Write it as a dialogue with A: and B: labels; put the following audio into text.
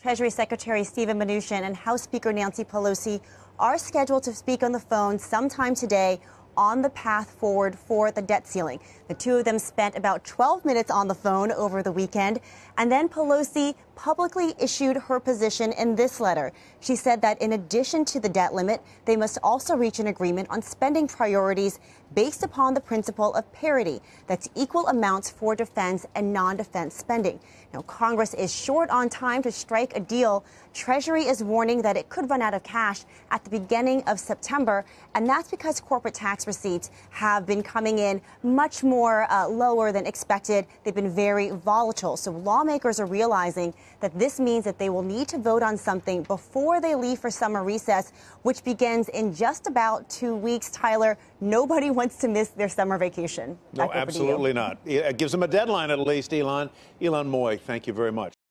A: Treasury Secretary Steven Mnuchin and House Speaker Nancy Pelosi are scheduled to speak on the phone sometime today on the path forward for the debt ceiling. The two of them spent about 12 minutes on the phone over the weekend, and then Pelosi publicly issued her position in this letter. She said that in addition to the debt limit, they must also reach an agreement on spending priorities based upon the principle of parity. That's equal amounts for defense and non-defense spending. Now, Congress is short on time to strike a deal. Treasury is warning that it could run out of cash at the beginning of September, and that's because corporate tax receipts have been coming in much more lower than expected. They've been very volatile. So lawmakers are realizing that this means that they will need to vote on something before they leave for summer recess, which begins in just about 2 weeks. Tyler, nobody wants to miss their summer vacation.
B: No, absolutely not. It gives them a deadline at least, Ylan. Ylan Moy, thank you very much.